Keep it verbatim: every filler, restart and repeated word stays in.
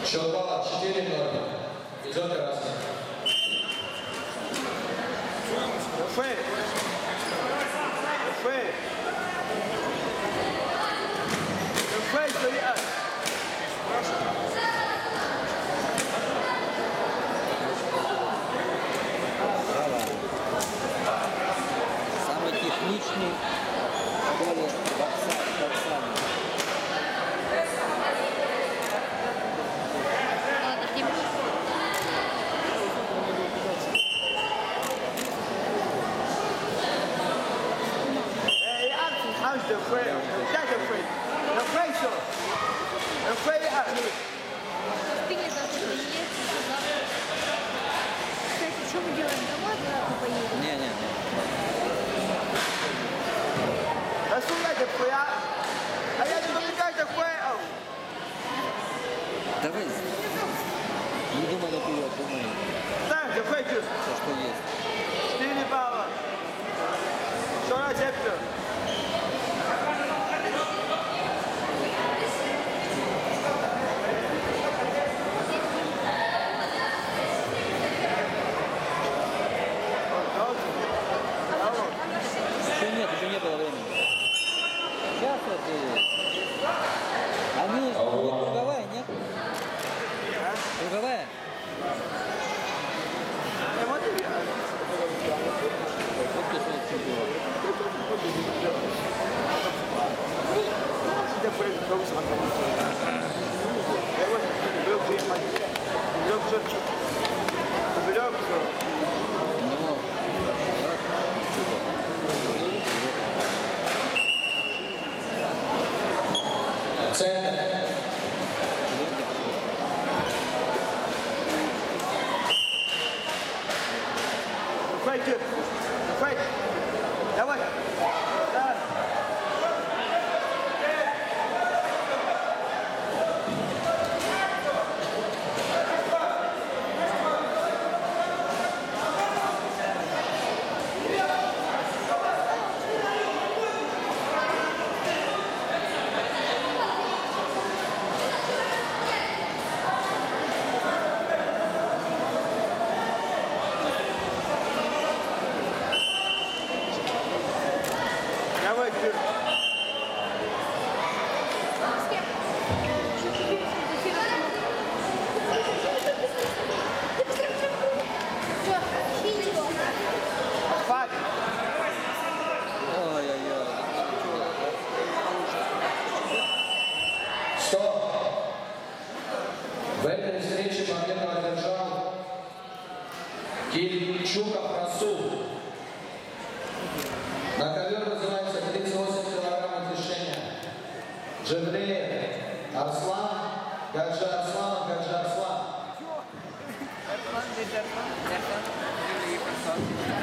Счет балла четыре ноль. Идет красный. Фэй. Фэй. Фэй, стоять. Самый техничный в школе бокса. How's the frame? That's the frame. The frame, sir. The frame out here. Кстати, что мы делаем? Домой обратно поедем? Не, не, не. А сюда the frame. А я не помогаю the frame. Давай. Не думай наперед, думай. Так, the frame, sir. Все, что есть. Четыре балла. Что на цепью? Еще нет, еще не было времени. Сейчас вот и... Они... А круговая, нет? Круговая? Вот ты что чемпион. The frame goes on the There was a real big money. Look, look, look. Look, Ну, Центр. Fight good. Fight. Давай. Давай. Давай, good. Фак. ой-ой-ой. Стоп. В этой встрече победу одержал Кильчуков Расул. На ковер вызывается тридцать восемь килограммов решения. Джевлеев Арслан, Гаджи Арслан, Гаджи Арслан. That's one, that's one, that's one.